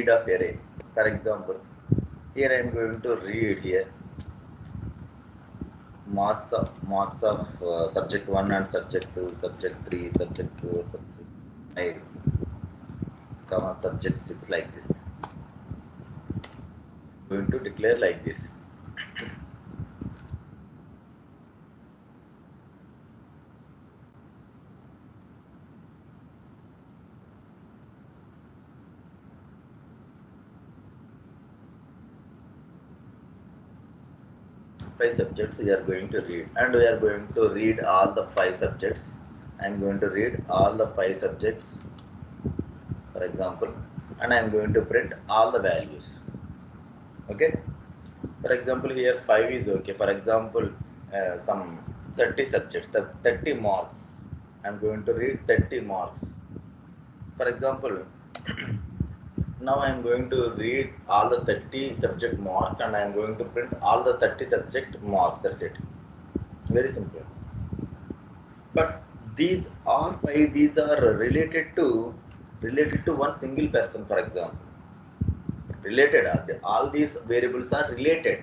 read of array. For example, here I am going to read here marks of subject 1 and subject 2, subject 3, subject 4, subject 5, comma subject 6, like this. Going to declare like this. Five subjects we are going to read, and we are going to read all the 5 subjects. I am going to read all the 5 subjects, for example, and I am going to print all the values. Okay. For example, here 5 is okay. For example, some 30 subjects, the 30 marks. I am going to read 30 marks. For example, now I am going to read all the 30 subject marks, and I am going to print all the 30 subject marks. That's it. Very simple. But these are related to one single person, for example. Related, all these variables are related.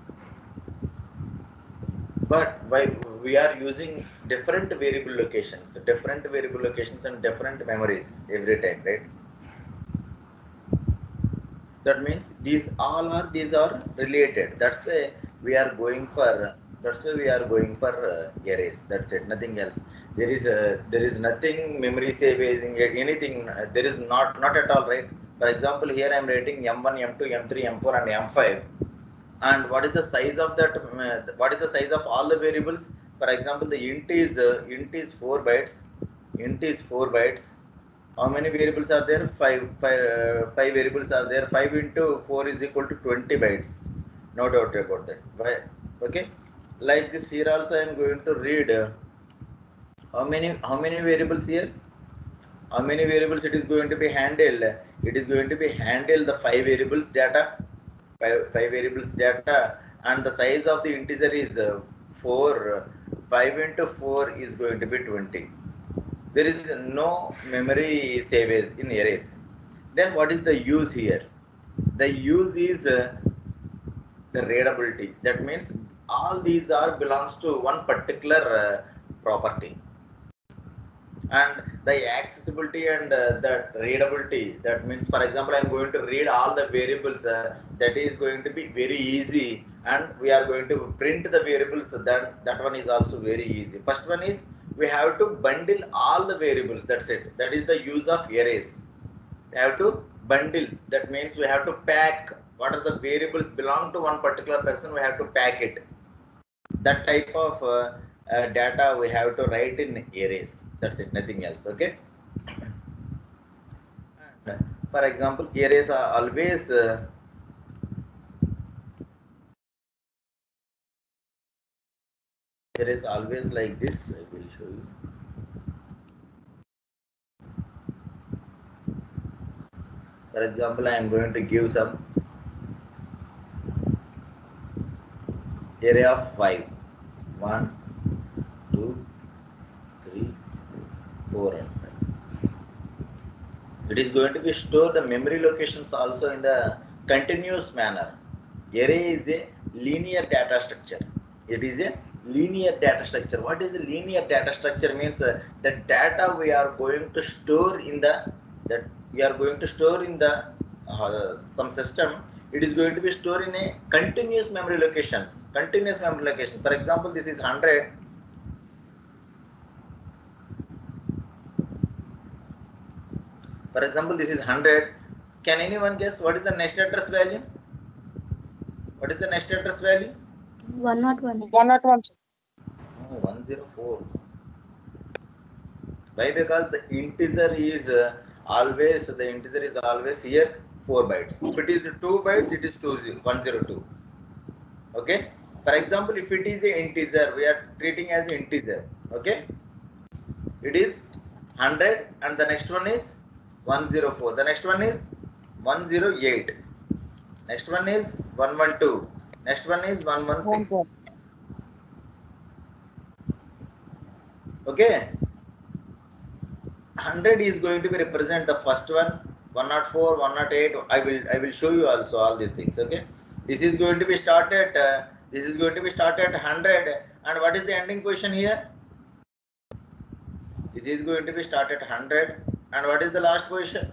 But why we are using different variable locations and different memories every time, right? That means these are related. That's why we are going for arrays. That's it, nothing else. There is nothing memory saving anything. There is not at all, right? For example, here I am writing m1, m2, m3, m4, and m5. And what is the size of that? What is the size of all the variables? For example, the int is 4 bytes. Int is 4 bytes. How many variables are there? Five variables are there. 5 into 4 is equal to 20 bytes. No doubt about that. Right? Okay. Like this, here also I am going to read how many variables here? How many variables it is going to be handled? It is going to be handled the 5 variables data. Five variables data, and the size of the integer is 4. 5 into 4 is going to be 20. There is no memory savage in arrays. Then what is the use here? The use is the readability. That means all these are belongs to one particular property. And the accessibility and the readability, that means, for example, I am going to read all the variables, that is going to be very easy, and we are going to print the variables. That one is also very easy. First one is we have to bundle all the variables. That's it. That is the use of arrays. We have to bundle. That means we have to pack what are the variables belong to one particular person. We have to pack it. That type of data we have to write in arrays. That's it, nothing else. Okay. And for example, arrays are always like this. I will show you. For example, I am going to give some array of 5. 1, 2, 3, 4, and 5. It is going to be store the memory locations also in the continuous manner. Array is a linear data structure. It is a linear data structure. What is the linear data structure? Means the data we are going to store in the some system. It is going to be stored in a continuous memory locations. For example, this is 100. For example, this is 100. Can anyone guess what is the next address value? What is the next address value? 101. 101. Oh, 104. Why? Because the integer is always here 4 bytes. If it is 2 bytes, it is 102. Okay. For example, if it is an integer, we are treating as integer. Okay. It is 100, and the next one is 104. The next one is 108. Next one is 112. Next one is 116. Okay. 100 is going to be represent the first one. 104, 108. I will show you also all these things. Okay, this is going to be started. This is going to be started 100. And what is the ending position here? This is going to be started 100. And what is the last position?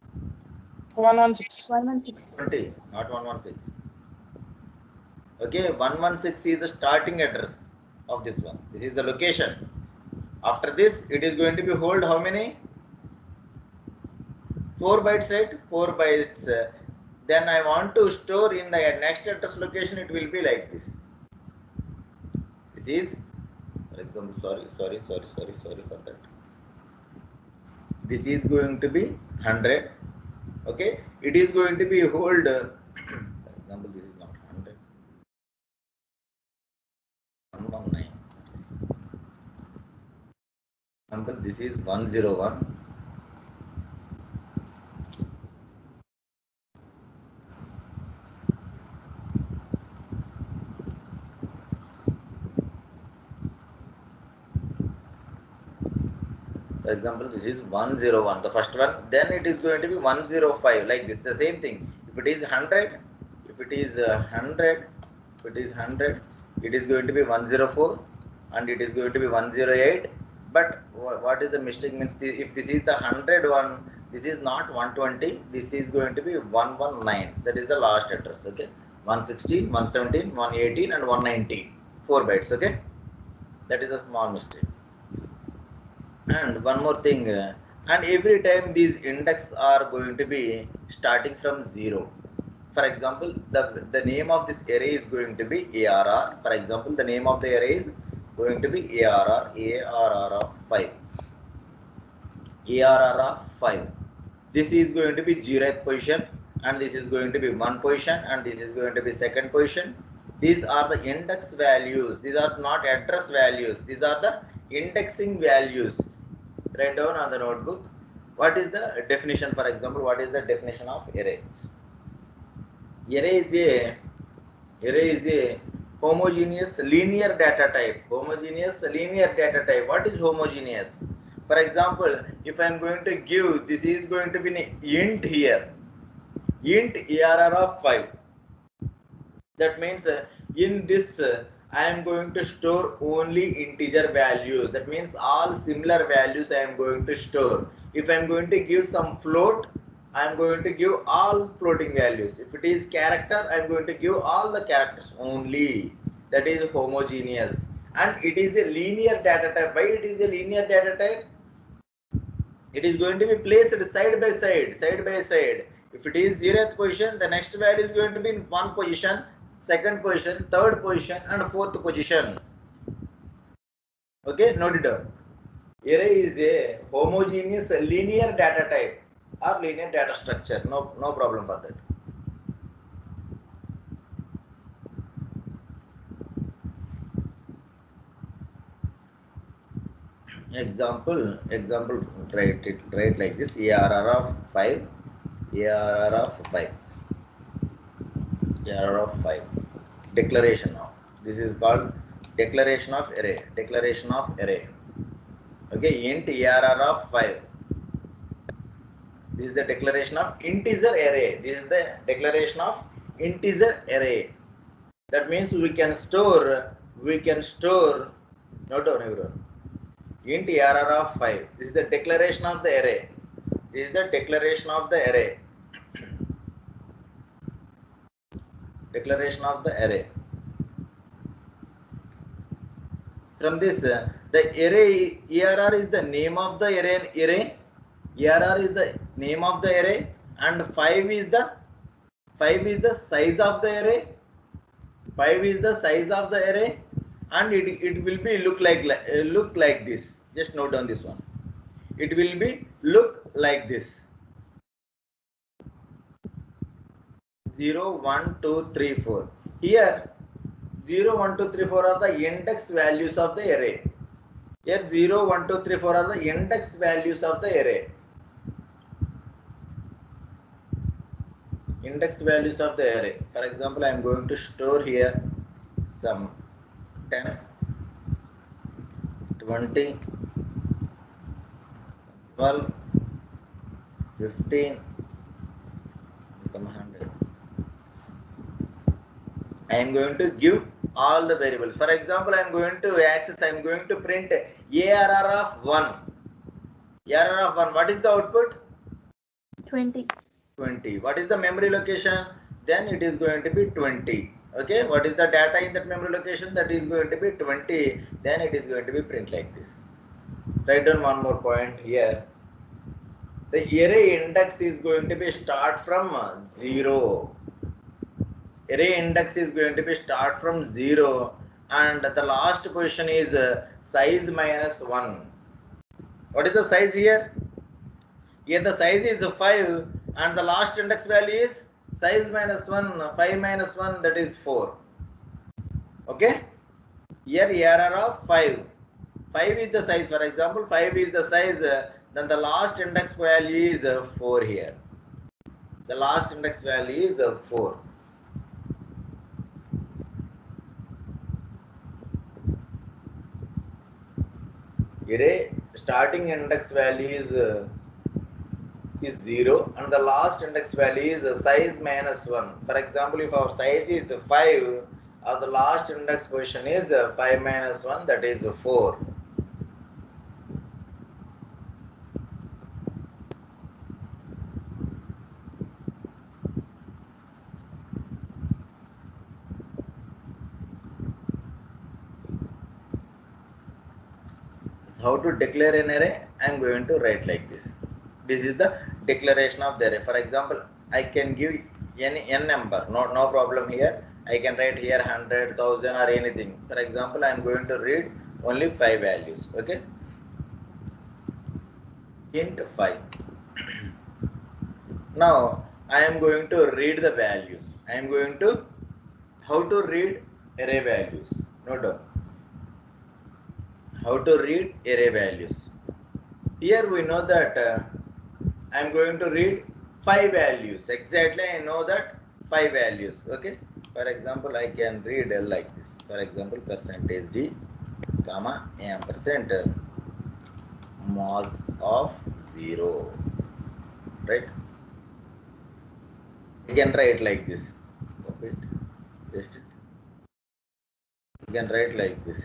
116. 20, not 116. Okay, 116 is the starting address of this one. This is the location. After this, it is going to be hold how many? 4 bytes, right? 4 bytes. Then I want to store in the next address location. It will be like this. This is, for example, sorry for that. This is going to be 100. Okay, it is going to be hold. For example, this is not 100. 119. Example, this is 101. For example, this is 101, the first one. Then it is going to be 105, like this. The same thing. If it is 100, if it is 100, if it is 100, it is going to be 104, and it is going to be 108. But what is the mistake? Means if this is the 100 one, this is not 120. This is going to be 119. That is the last address. Okay, 116, 117, 118, and 119. 4 bytes. Okay, that is a small mistake. And one more thing, and every time these index are going to be starting from 0. For example, the name of this array is going to be ARR. For example, the name of the array is going to be ARR of 5. ARR of 5. This is going to be 0th position, and this is going to be 1 position, and this is going to be 2nd position. These are the index values. These are not address values. These are the indexing values. Write down on the notebook. What is the definition? For example, what is the definition of array? Array is a homogeneous linear data type. Homogeneous linear data type. What is homogeneous? For example, if I am going to give, this is going to be an int here. Int ARR of 5. That means in this I am going to store only integer values. That means all similar values I am going to store. If I am going to give some float, I am going to give all floating values. If it is character, I am going to give all the characters only. That is homogeneous. And it is a linear data type. Why it is a linear data type? It is going to be placed side by side. If it is 0th position, the next value is going to be in 1 position, 2nd position, 3rd position, and 4th position. Okay, note it down. Array is a homogeneous linear data type or linear data structure. No problem for that. Example, write like this: ARR of 5, ARR of 5. ARR of 5. Declaration of. This is called declaration of array. Declaration of array. Okay, int ARR of 5. This is the declaration of integer array. This is the declaration of integer array. That means we can store, note down everyone. Int ARR of 5. This is the declaration of the array. This is the declaration of the array. Declaration of the array. From this, the array ARR is the name of the array. ARR is the name of the array, and 5 is the size of the array. 5 is the size of the array, and it will be look like this. Just note down this one. It will be look like this. 0, 1, 2, 3, 4. Here 0, 1, 2, 3, 4 are the index values of the array. Here 0, 1, 2, 3, 4 are the index values of the array. Index values of the array. For example, I am going to store here some 10, 20, 12, 15, some 100. I am going to give all the variables. For example, I am going to access, I am going to print ARR of 1. ARR of 1, what is the output? 20. 20. What is the memory location? Then it is going to be 20. Okay, what is the data in that memory location? That is going to be 20. Then it is going to be print like this. Write down one more point here. The array index is going to be start from 0. Array index is going to be start from 0, and the last position is size minus 1. What is the size here? Here the size is 5 and the last index value is size minus 1. 5 minus 1, that is 4. Okay, here ARR of 5. 5 is the size. For example, 5 is the size, then the last index value is 4 here. The last index value is 4. Array starting index value is 0 and the last index value is size minus 1. For example, if our size is 5, the last index position is 5 minus 1, that is 4. How to declare an array? I am going to write like this. This is the declaration of the array. For example, I can give any n number, no problem here. I can write here 100, 1000 or anything. For example, I am going to read only 5 values. Okay, int 5. Now I am going to read the values. I am going to how to read array values. Note down how to read array values. Here we know that I am going to read 5 values. Exactly, I know that 5 values. Okay. For example, I can read like this. For example, percentage d, comma ampersand marks of 0. Right. You can write like this. Copy it, paste it. You can write like this.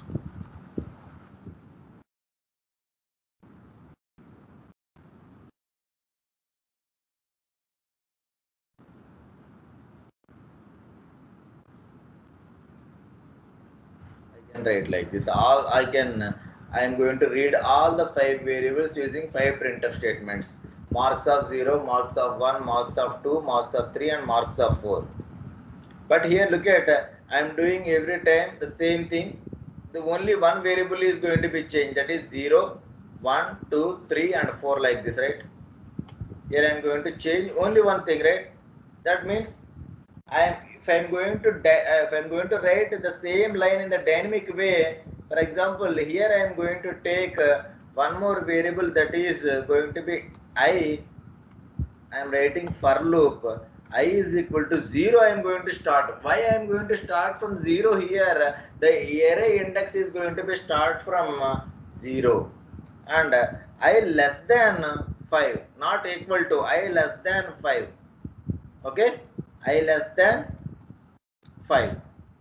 Write like this. I am going to read all the 5 variables using 5 printf statements. Marks of 0, marks of 1, marks of 2, marks of 3 and marks of 4. But here look at, I am doing every time the same thing. The only one variable is going to be changed, that is 0, 1, 2, 3 and 4 like this, right? Here I am going to change only one thing, right? That means if I am going to write the same line in the dynamic way, for example, here I am going to take one more variable, that is going to be I am writing for loop. I is equal to 0. I am going to start. Why I am going to start from 0 here? The array index is going to be start from 0 and I less than 5, not equal to, I less than 5. Okay, I less than 5.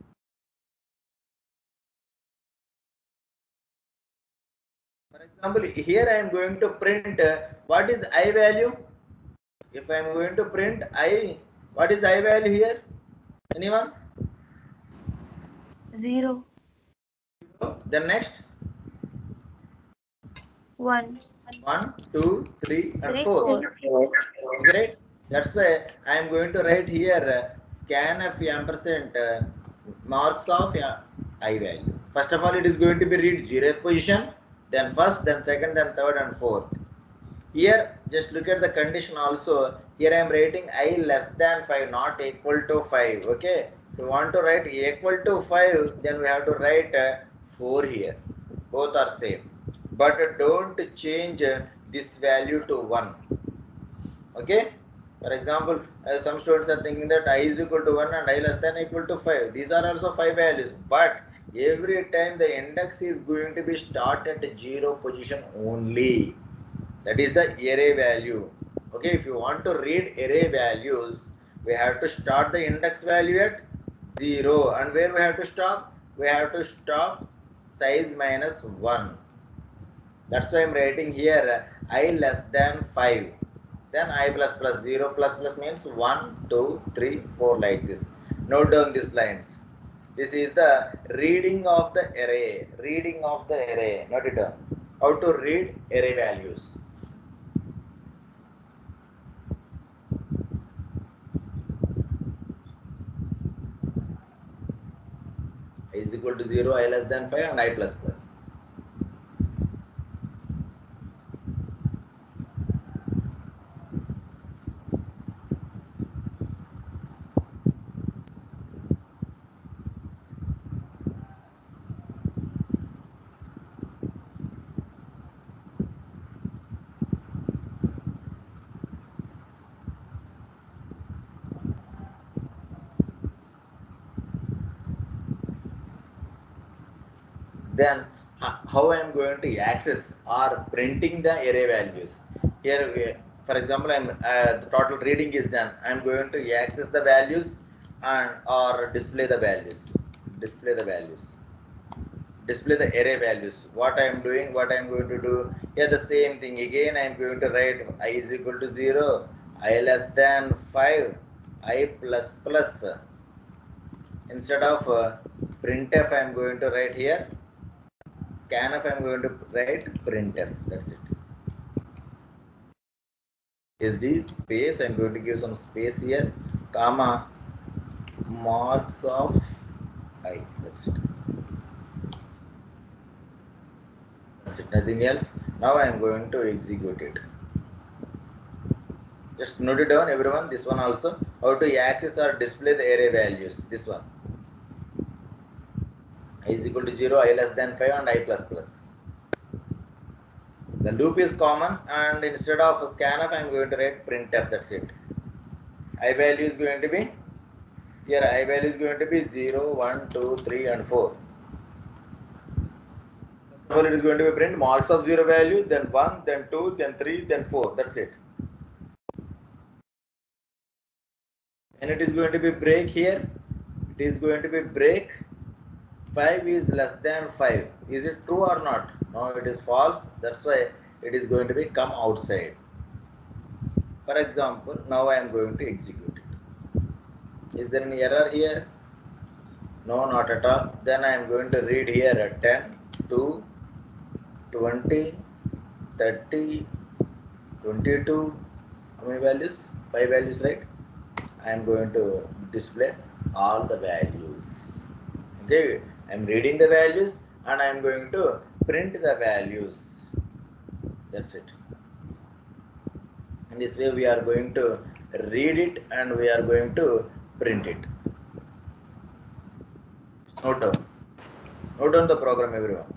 For example, here I am going to print what is I value. If I am going to print I, what is I value here? Anyone? 0. Then next 1. 1, 2, 3 and 4. 4. Great. That's why I am going to write here scanf ampersand marks of I value. First of all, it is going to be read 0th position, then first, then second, then third and fourth. Here just look at the condition also. Here I am writing I less than 5, not equal to 5. Okay, if you want to write equal to 5, then we have to write 4 here. Both are same, but don't change this value to 1. Okay, for example, some students are thinking that I is equal to 1 and I less than equal to 5. These are also 5 values, but every time the index is going to be start at 0 position only. That is the array value. Okay, if you want to read array values, we have to start the index value at 0, and where we have to stop? We have to stop size minus 1. That's why I'm writing here I less than 5. Then I plus plus 0 plus plus means 1, 2, 3, 4 like this. Note down these lines. This is the reading of the array. Reading of the array. Note it down. How to read array values. I is equal to 0, I less than 5 and I plus plus. Then how I am going to access or printing the array values. Here, for example, the total reading is done. I am going to access the values and or display the values. Display the values. Display the array values. What I am doing, what I am going to do. Here the same thing again. I am going to write I is equal to 0, I less than 5, I plus plus. Instead of printf, I am going to write here scanf. I am going to write printf. That's it. SD space. I am going to give some space here, comma marks of I. That's it. That's it. Nothing else. Now I am going to execute it. Just note it down, everyone. This one also. How to access or display the array values. This one. I is equal to 0, I less than 5 and I plus plus. The loop is common, and instead of scanf, I am going to write printf. That's it. I value is going to be, here I value is going to be 0, 1, 2, 3 and 4. So it is going to be print marks of 0 value, then 1, then 2, then 3, then 4. That's it. And it is going to be break here. It is going to be break 5 is less than 5. Is it true or not? No, it is false. That's why it is going to be come outside. For example, now I am going to execute it. Is there any error here? No, not at all. Then I am going to read here at 10, 2, 20, 30, 22. How many values? 5 values, right? I am going to display all the values. Okay, I am reading the values and I am going to print the values. That's it. In this way, we are going to read it and we are going to print it. Note down the program, everyone.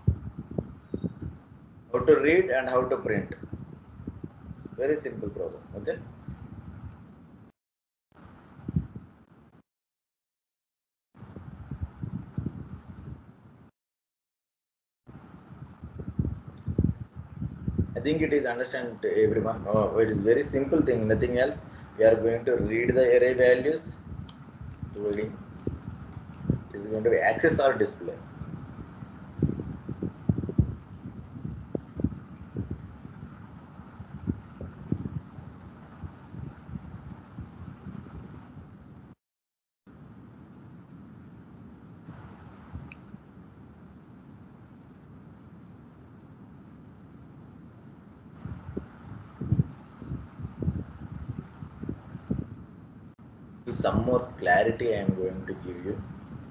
How to read and how to print. Very simple program. Okay. I think it is understand to everyone. It is very simple thing, nothing else. We are going to read the array values. Reading is going to be access or display. With some more clarity, I am going to give you.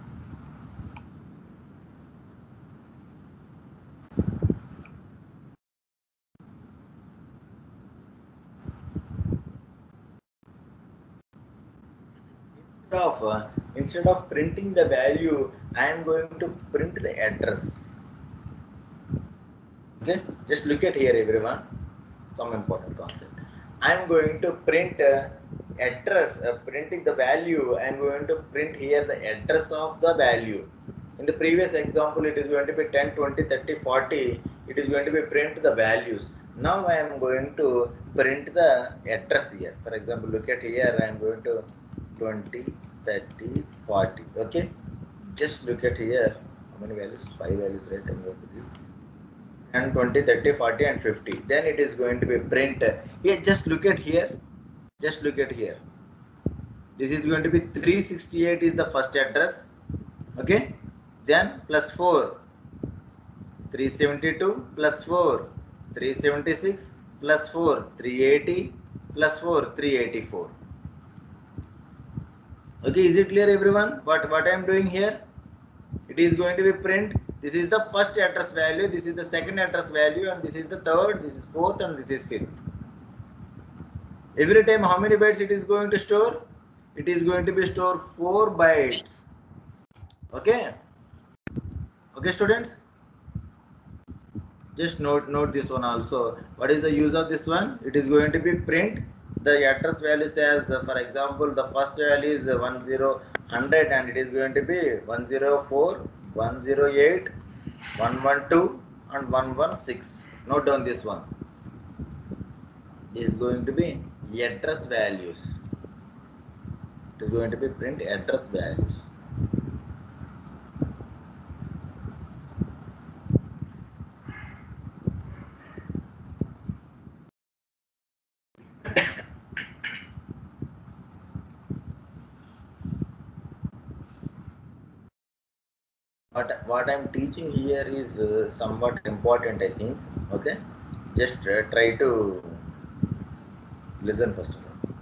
Instead of printing the value, I am going to print the address. Okay, just look at here, everyone. Some important concept. I am going to print address, printing the value. I am going to print here the address of the value. In the previous example, it is going to be 10, 20, 30, 40. It is going to be print the values. Now I am going to print the address here. For example, look at here, I am going to 20, 30, 40. Okay, just look at here. How many values? 5 values, right? I'm going to give 10, 20, 30, 40 and 50. Then it is going to be print. Here, just look at here. Just look at here. This is going to be 368 is the first address. Okay, then plus 4. 372 plus 4, 376 plus 4, 380 plus 4, 384. Okay, is it clear everyone? What I am doing here? It is going to be print. This is the first address value, this is the second address value, and this is the third, this is fourth, and this is fifth. Every time how many bytes it is going to store? It is going to be store 4 bytes. Okay. Okay, students. Just note this one also. What is the use of this one? It is going to be print the address value says, for example, the first value is 100 and it is going to be 104, 108, 112 and 116. Note down this one. This is going to be address values. It is going to be print address values. What I'm teaching here is somewhat important, I think. Okay, just try to listen first of all.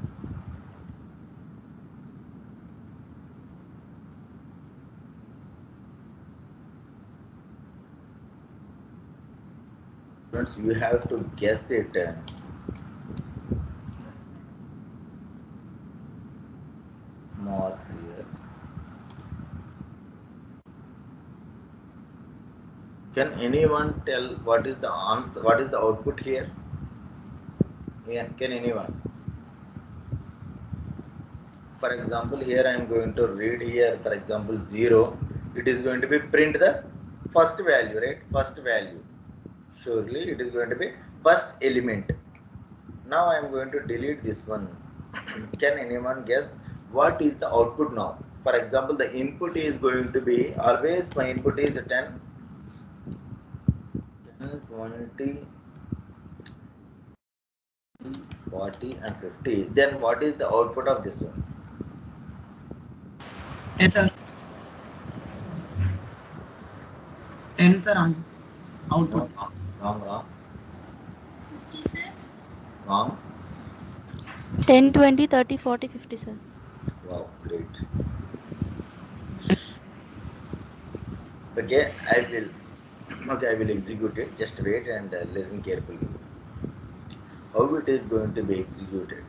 Friends, you have to guess it. Marks here. Can anyone tell what is the answer? What is the output here? Can anyone? For example, here I am going to read here. For example, 0. It is going to be print the first value, right? First value. Surely it is going to be first element. Now I am going to delete this one. Can anyone guess what is the output now? For example, the input is going to be always my input is 10, 20, 40 and 50. Then what is the output of this one? Yes, sir. 10, sir. Answer. Output. No, wrong. 50, sir. Wrong. 10, 20, 30, 40, 50, sir. Wow, great. Okay, I will execute it. Just wait and listen carefully. How it is going to be executed?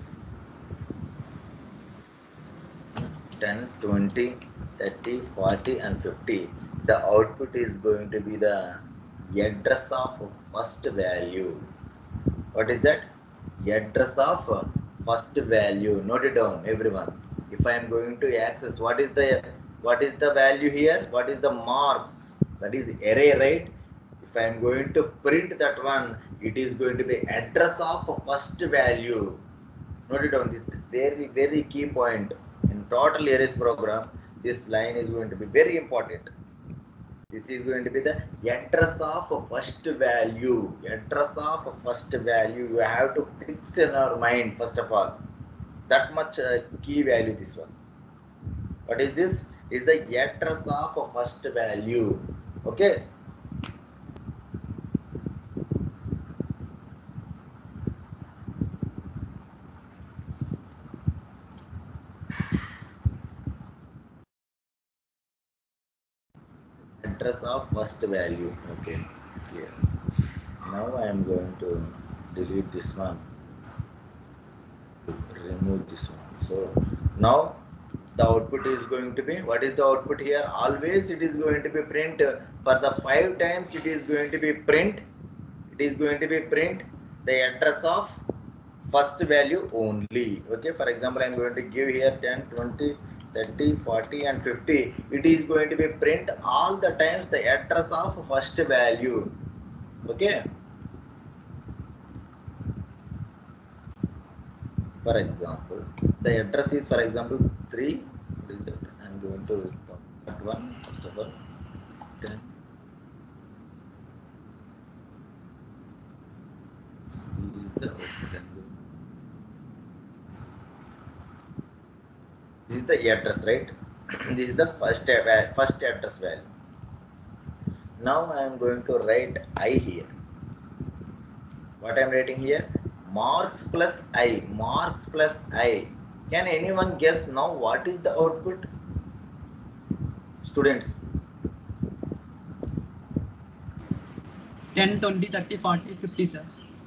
10, 20, 30, 40 and 50. The output is going to be the address of first value. What is that? Address of first value. Note it down, everyone. If I am going to access, what is the value here? What is the marks? That is array, right? If I am going to print that one, it is going to be address of first value. Note it down. This very key point in total arrays program. This line is going to be very important. This is going to be the address of first value. Address of first value. You have to fix in our mind first of all. That much key value. This one. What is this? Is the address of first value. Okay. Address of first value. Okay. Clear. Now I am going to delete this one. Remove this one. So now the output is going to be, what is the output here? Always it is going to be print for the 5 times. It is going to be print. It is going to be print the address of first value only. Okay, for example, I am going to give here 10, 20, 30, 40 and 50. It is going to be print all the times the address of first value. Okay. For example, the address is, for example, 3. What is that? I'm going to that one first of all. 10. This is the output. This is the address, right? This is the first address value. Now I am going to write I here. What I am writing here? Marks plus I. Marks plus I. Can anyone guess now what is the output? Students. 10, 20, 30, 40, 50, sir.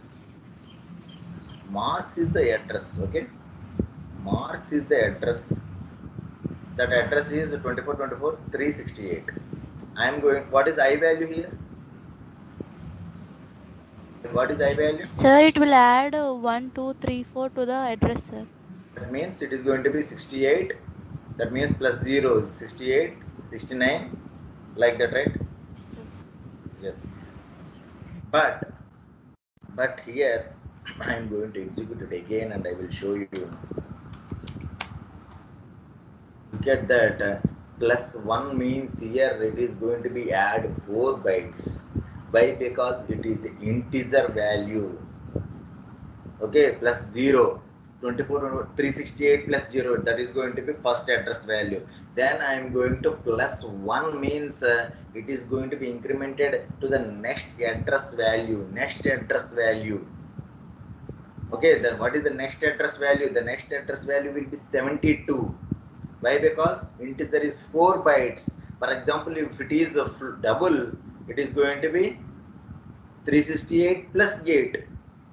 Marks is the address, okay? Marks is the address. That address is 24, 24, 368. I am going, what is I value here? What is I value? Sir, it will add 1, 2, 3, 4 to the address, sir. That means it is going to be 68. That means plus 0, 68, 69, like that, right? Sir. Yes. But here I am going to execute it again and I will show you. Look at that. Plus 1 means here it is going to be add 4 bytes. Why? Because it is integer value. Okay, plus 0. 24, 368 plus 0, that is going to be first address value. Then I am going to plus 1 means it is going to be incremented to the next address value. Next address value. Okay, then what is the next address value? The next address value will be 72. Why? Because integer is 4 bytes. For example, if it is a double, it is going to be 368 plus 8.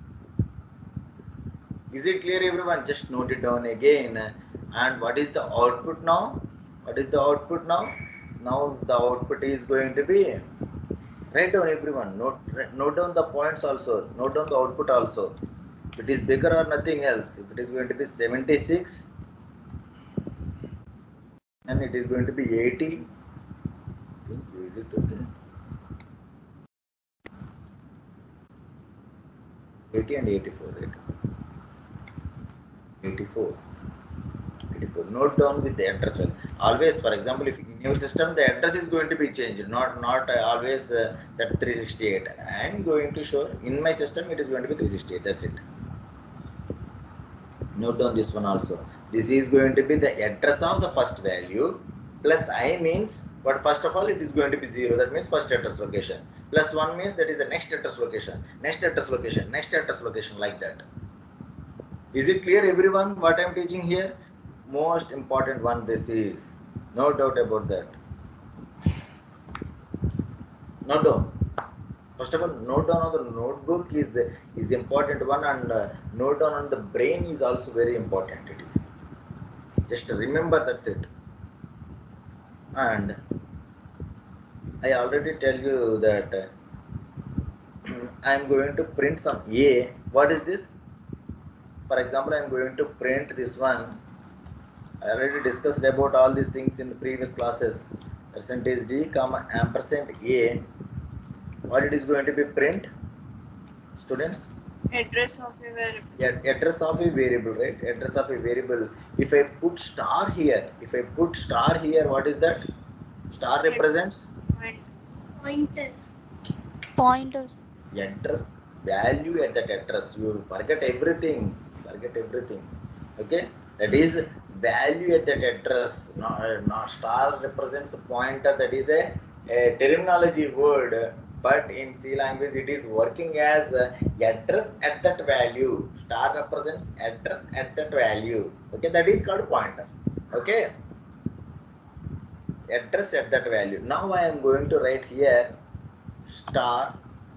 Is it clear, everyone? Just note it down again. And what is the output now? What is the output now? Now the output is going to be, write down everyone, note down the points also, note down the output also. If it is bigger or nothing else, if it is going to be 76 and it is going to be 80, is it okay? 80 and 84, right? 84. Note down with the address value. Always, for example, if in your system the address is going to be changed, not always that 368. I am going to show in my system it is going to be 368. That's it. Note down this one also. This is going to be the address of the first value. Plus I means, but first of all it is going to be 0. That means first address location. Plus 1 means that is the next address location. Next address location. Next address location, like that. Is it clear, everyone, what I am teaching here? Most important one this is. No doubt about that. Note down. First of all, note down on the notebook is important one, and note down on the brain is also very important. It is. Just remember, that's it. And I already tell you that I am going to print some A. What is this? For example, I am going to print this one. I already discussed about all these things in the previous classes. Percentage D, comma, ampersand A. What it is going to be print? Students? Address of a variable. Yeah, address of a variable, right? Address of a variable. If I put star here, what is that? Star represents? Pointer. Pointers. Address, value at that address. You forget everything. Okay? That is value at that address. Not star represents a pointer. That is a terminology word. But in C language, it is working as address at that value. Star represents address at that value. Okay, that is called pointer. Okay, address at that value. Now I am going to write here star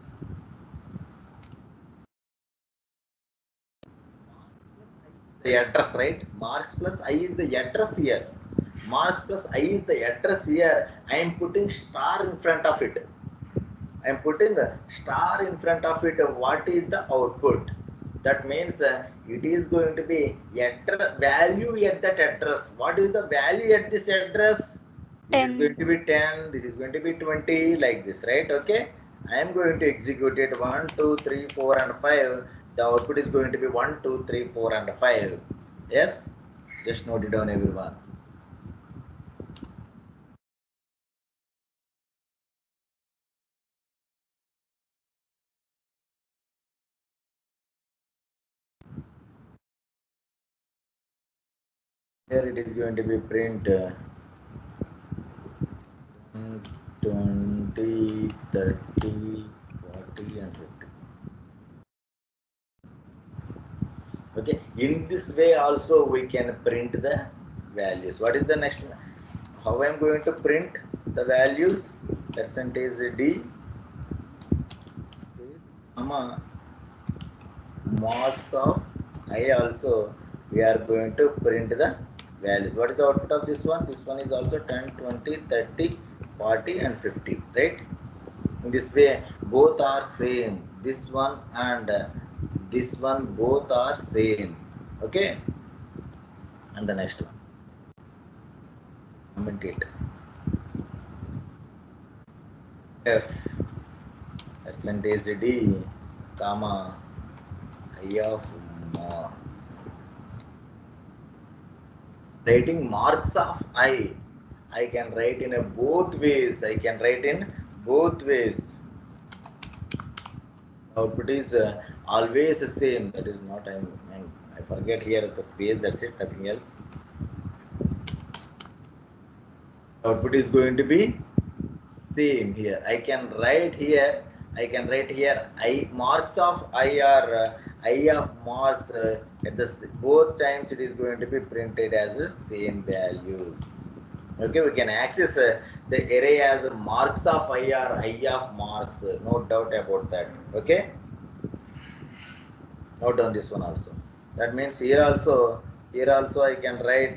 the address, right? Marks plus I is the address here. Marks plus I is the address here. I am putting star in front of it. I am putting a star in front of it. What is the output? That means it is going to be value at that address. What is the value at this address? This is going to be 10. This is going to be 20, like this, right? Okay. I am going to execute it 1, 2, 3, 4, and 5. The output is going to be 1, 2, 3, 4, and 5. Yes? Just note it down, everyone. Here it is going to be print 20, 30, 40, and 50. Okay, in this way also we can print the values. What is the next? How I am going to print the values? Percentage D space comma marks of I also we are going to print the values. What is the output of this one? This one is also 10, 20, 30, 40, and 50, right? In this way both are same. This one and this one both are same. Okay, and the next one, comment it. F percentage D comma I of marks. Writing marks of I can write in a both ways. I can write in both ways. Output is always the same. That is not I forget here the space. That's it. Nothing else. Output is going to be same here. I can write here. I marks of I are I of marks at the both times it is going to be printed as the same values. Okay, we can access the array as marks of I or I of marks. No doubt about that. Okay, note down this one also. That means here also I can write.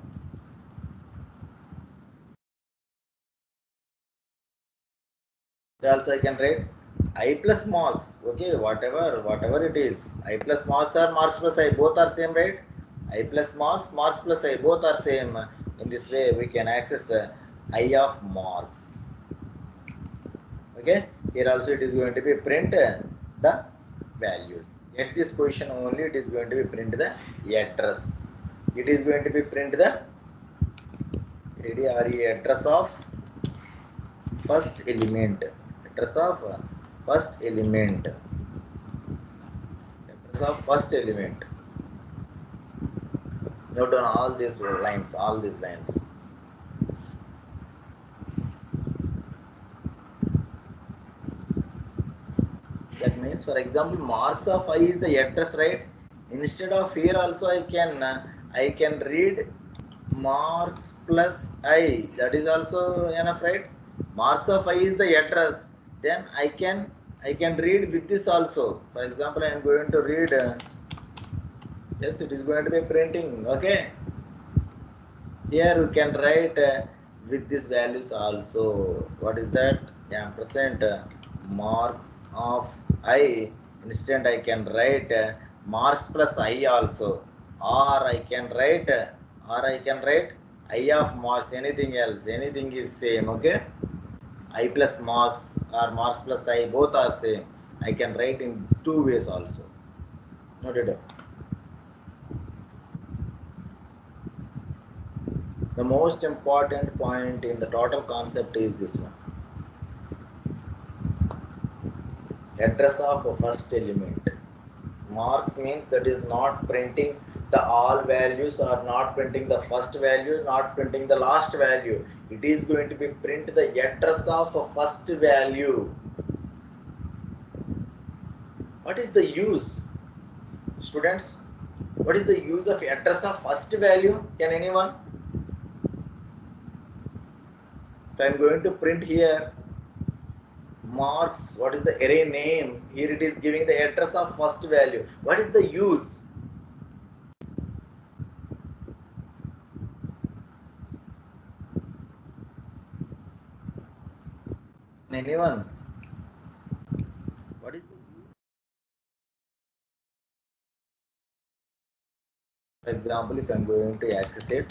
Also I can write I plus marks. Okay, whatever it is. I plus marks or marks plus I both are same, right? I plus marks, marks plus I both are same. In this way we can access I of marks. Okay, here also it is going to be print the values. At this position only it is going to be print the address. It is going to be print the address of first element. Address of first element. Address of first element. Note down all these lines. That means, for example, marks of I is the address, right? Instead of here also I can read marks plus I. That is also enough, right? Marks of I is the address. Then I can read with this also. For example, I am going to read. Yes, it is going to be printing. Okay. Here we can write with these values also. What is that? Ampersand marks of I. Instead I can write marks plus I also. Or I can write I of marks. Anything else. Anything is same. Okay. I plus marks or marks plus I both are same. I can write in two ways also. Noted. The most important point in the total concept is this one. Address of a first element. Marks means that is not printing the all values or not printing the first value, not printing the last value. It is going to be print the address of a first value. What is the use? Students, what is the use of address of first value? Can anyone? If I am going to print here marks, what is the array name? Here it is giving the address of first value. What is the use? Anyone? What is the use? For example, if I am going to access it,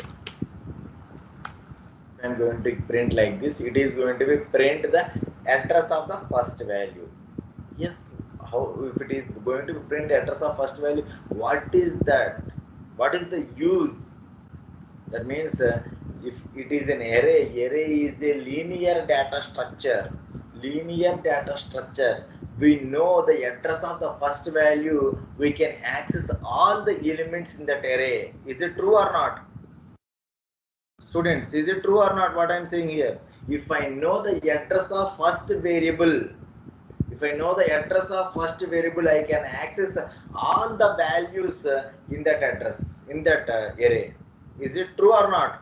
I am going to print like this. It is going to be print the address of the first value. Yes. how if it is going to print address of first value, what is that? What is the use? That means if it is an array is a linear data structure. Linear data structure. We know the address of the first value. We can access all the elements in that array. Is it true or not? Students, is it true or not what I am saying here? If I know the address of first variable, if I know the address of first variable, I can access all the values in that address, in that array. Is it true or not?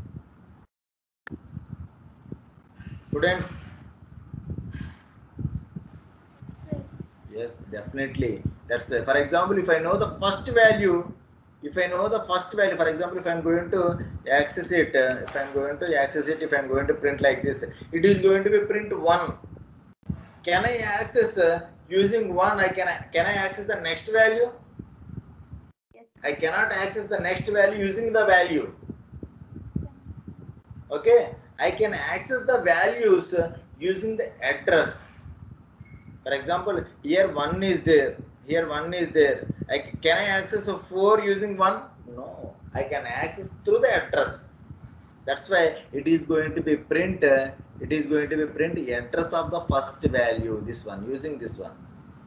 Students? Yes, definitely. That's for example, if I know the first value, for example, if I'm going to access it, if I'm going to print like this, it is going to be print 1. Can I access using 1? Can I access the next value? Yes. I cannot access the next value using the value. Okay, I can access the values using the address. For example, here 1 is there. Here 1 is there. Can I access 4 using 1? No, I can access through the address. That's why it is going to be print. It is going to be print address of the first value. This one, using this one.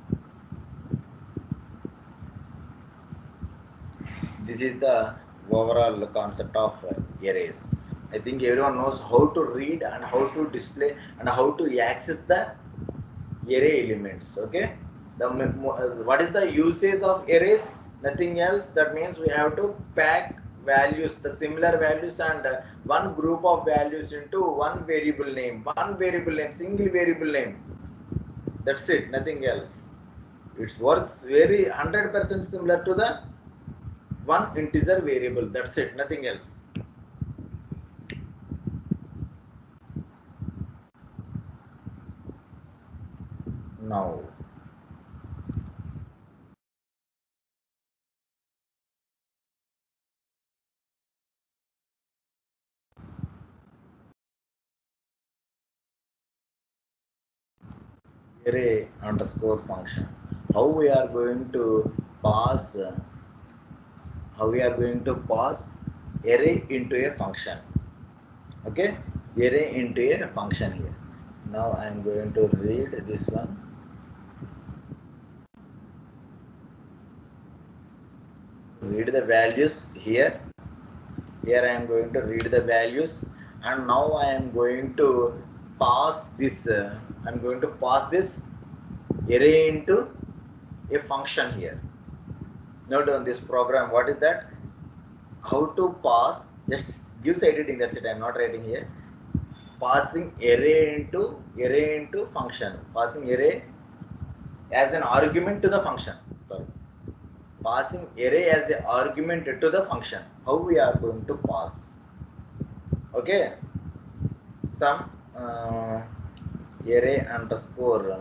This is the overall concept of arrays. I think everyone knows how to read and how to display and how to access the array elements. Okay, what is the usage of arrays? Nothing else. That means we have to pack values, the similar values, and one group of values into one variable name, single variable name. That's it, nothing else. It works very 100% similar to the one integer variable. That's it, nothing else. Now array underscore function. How we are going to pass array into a function. Okay, array into a function here. Now I am going to read this one. Read the values here. Here I am going to read the values, and now I am going to pass this. I am going to pass this array into a function here. Note on this program, what is that? How to pass? Just gives editing. That's it. I am not writing here. Passing array into function. Passing array as an argument to the function. Sorry. Passing array as an argument to the function. How we are going to pass? Okay. Some array underscore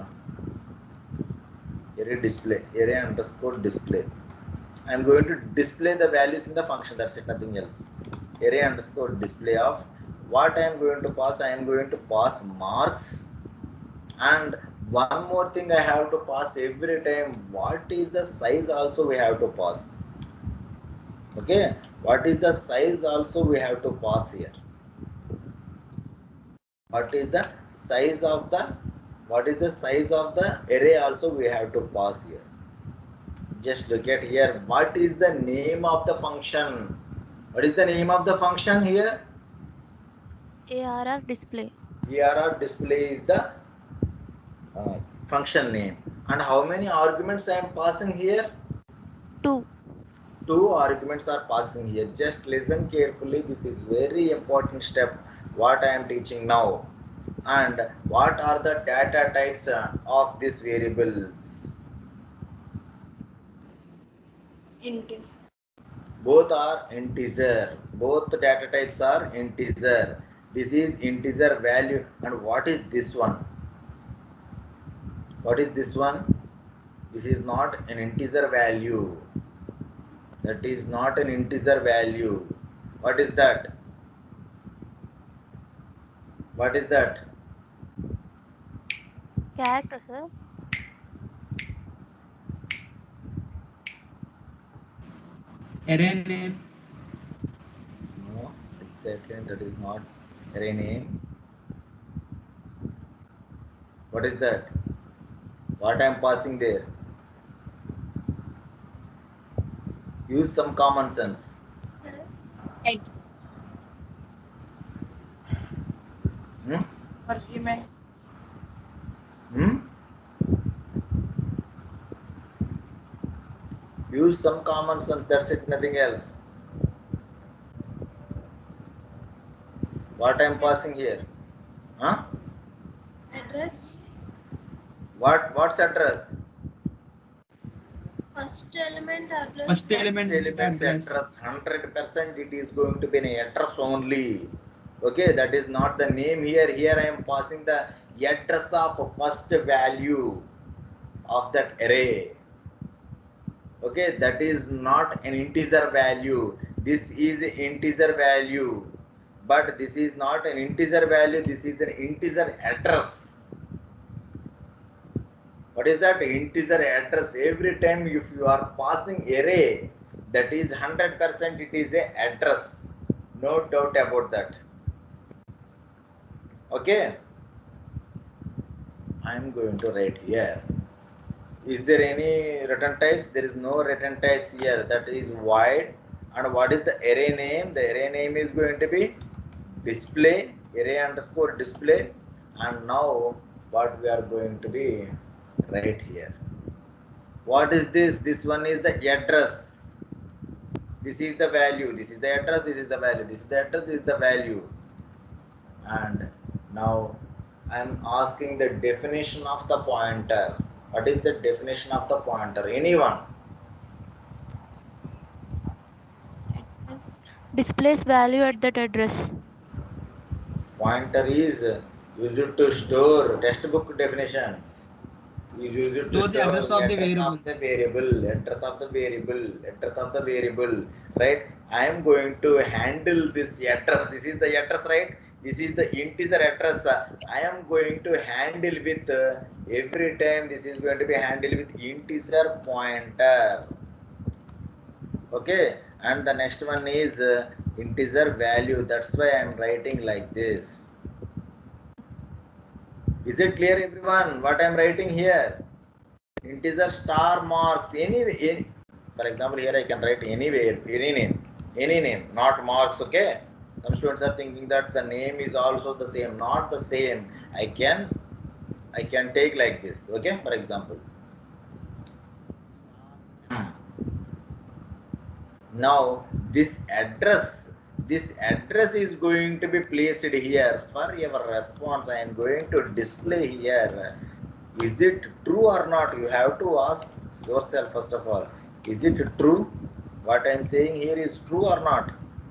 array underscore display. I am going to display the values in the function. That's it, nothing else. Array underscore display of what I am going to pass. I am going to pass marks, and one more thing I have to pass every time. What is the size also we have to pass. Okay, what is the size also we have to pass here. What is the size of the array also we have to pass here. Just look at here. What is the name of the function? What is the name of the function here? ARR display. ARR display is the function name. And how many arguments I am passing here? 2. 2 arguments are passing here. Just listen carefully. This is very important step what I am teaching now. And what are the data types of these variables? Integer. Both are integer. Both data types are integer. This is integer value. And what is this one? What is this one? This is not an integer value. That is not an integer value. What is that? What is that? Character, sir. Array name. No, exactly, that is not array name. What is that? What I am passing there? Use some common sense. Sir, address. Hmm? Argument. Hmm? Use some common sense, that's it, nothing else. What I am passing here? Huh? Address. What's address? First element address. First element Elements address. 100% it is going to be an address only. Okay, that is not the name here. Here I am passing the address of first value of that array. Okay, that is not an integer value. This is an integer value, but this is not an integer value. This is an integer address. What is that? Integer address. Every time if you are passing array, that is 100% it is a address. No doubt about that. Okay. I am going to write here. Is there any return types? There is no return types here. That is void. And what is the array name? The array name is going to be display, array underscore display. And now what we are going to be right here. What is this? This one is the address. This is the value. This is the address. This is the value. This is the address. This is the value. And now I am asking the definition of the pointer. What is the definition of the pointer? Anyone? Address. Displays value at that address. Pointer is used to store, textbook definition is used to Store the address of the variable. of the variable, address of the variable, address of the variable, right? I am going to handle this address. This is the address, right? This is the integer address. I am going to handle with every time this is going to be handled with integer pointer. Okay, and the next one is integer value. That's why I am writing like this. Is it clear, everyone? What I am writing here? Integer star marks. Any, for example, here I can write anywhere, any name, not marks. Okay. Some students are thinking that the name is also the same. Not the same. I can take like this. Okay. For example. Now this address is going to be placed here. For your response, I am going to display here. Is it true or not? You have to ask yourself first of all. Is it true? What I am saying here is true or not?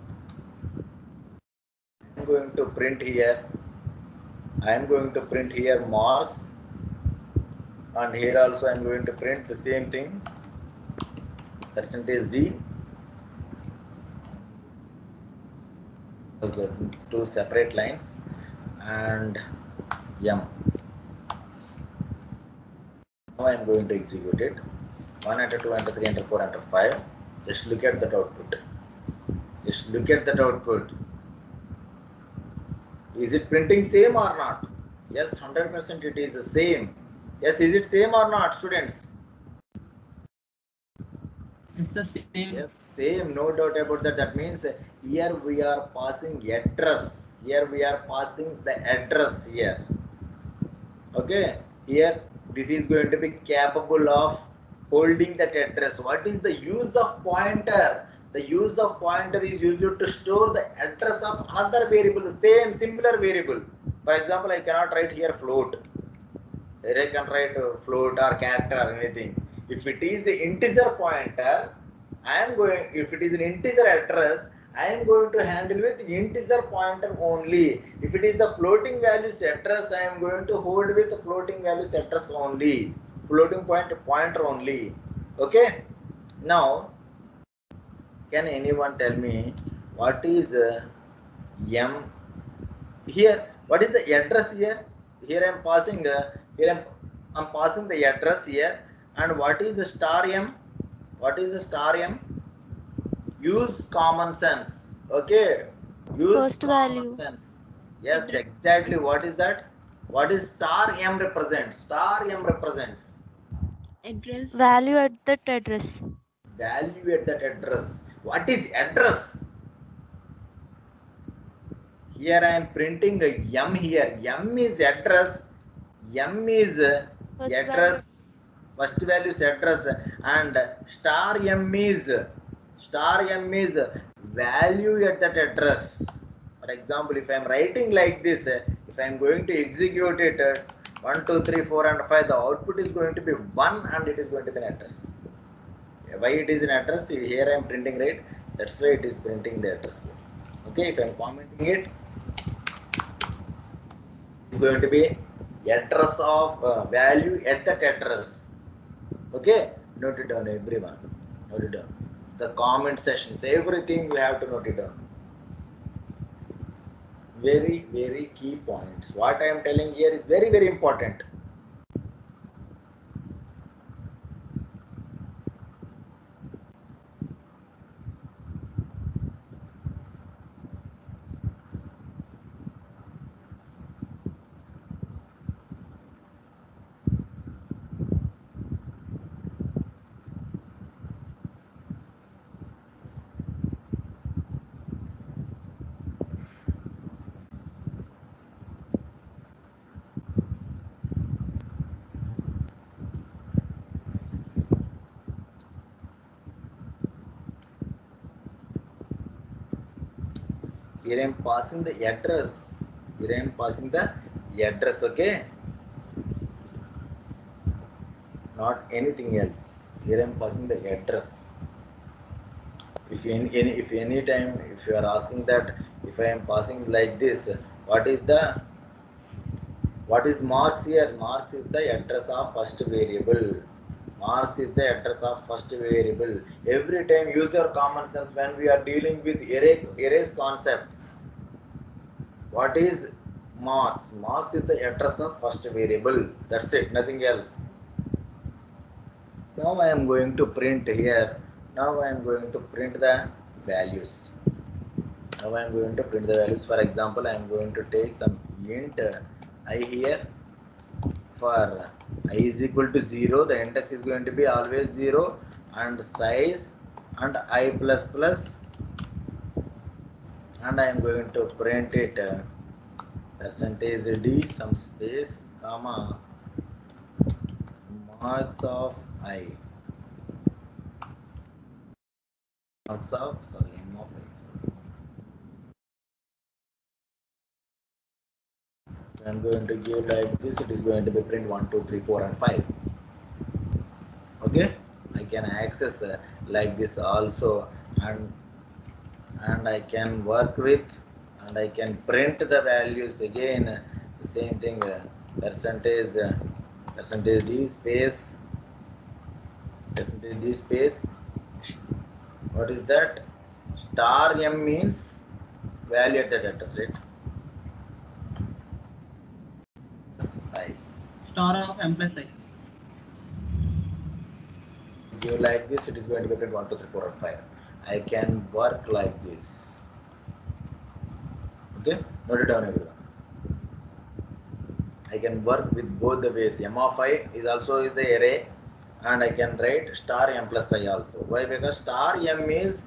I am going to print here. I am going to print here marks, and here also I am going to print the same thing. %d. Two separate lines, and m. Now I am going to execute it. 1 enter 2 enter 3 enter 4 enter 5. Just look at that output. Just look at that output. Is it printing same or not? Yes, 100% it is the same. Yes, is it same or not, students? It's the same. Yes, same, no doubt about that. That means here we are passing address. Here we are passing the address here. Okay, here this is going to be capable of holding that address. What is the use of pointer? The use of pointer is used to store the address of another variable, same similar variable. For example, I cannot write here float. Here I can write float or character or anything. If it is the integer pointer, if it is an integer address, I am going to handle with integer pointer only. If it is the floating values address, I am going to hold with the floating values address only. Floating pointer only. Okay. Now, can anyone tell me what is m here? What is the address here? Here I am passing the I'm passing the address here. And what is the star m? What is the star m? Use common sense. Okay. Use First common value. sense. Yes, Address. exactly. What is that? What is star m represents? Star m represents Address. Value at that address. value at that address. What is address? Here I am printing a m here. M is address. M is First address. First value is address, and star m is value at that address. For example, if I am writing like this, if I am going to execute it 1, 2, 3, 4, and 5, the output is going to be 1 and it is going to be an address. Why it is an address? Here I am printing, right? That's why it is printing the address. Okay, if I am commenting it, it's going to be address of value at that address. Okay, note it down, everyone. Note it down. The comment sessions, everything we have to note it down. Very, very key points. What I am telling here is very, very important. Here I am passing the address. Here I am passing the address, okay? Not anything else. Here I am passing the address. If any time if you are asking that if I am passing like this, what is marks here? Marks is the address of first variable. Marks is the address of first variable. Every time use your common sense when we are dealing with arrays concept. What is marks? Marks is the address of first variable. That's it, nothing else. Now I am going to print here. Now I am going to print the values. Now I am going to print the values. For example, I am going to take some int I here. For I is equal to 0, the index is going to be always 0, and size and I plus plus, and I am going to print it percentage d some space comma marks of I. Marks of m of I. I am going to give like this. It is going to be print 1, 2, 3, 4, and 5. Okay, I can access like this also, and I can work with, and I can print the values again. The same thing, percentage d space, percentage d space. What is that? Star m means value at that address, right? I Star of m plus I. give like this. It is going to be print 1, 2, 3, 4, and 5. I can work like this. Okay, note it down, everyone. I can work with both the ways. M of I is also is the array, and I can write star m plus I also. Why? Because star m is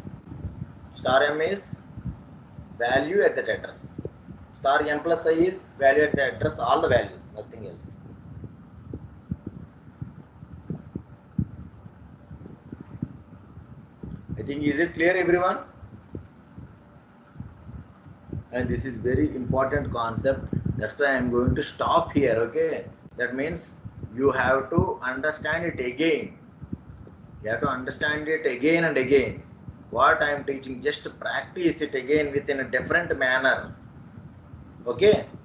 value at that address. Star m plus I is value at the address, all the values, nothing else. I think, is it clear, everyone? And this is very important concept. That's why I am going to stop here. Okay, that means you have to understand it again. You have to understand it again and again. What I am teaching, just practice it again within a different manner. Okay,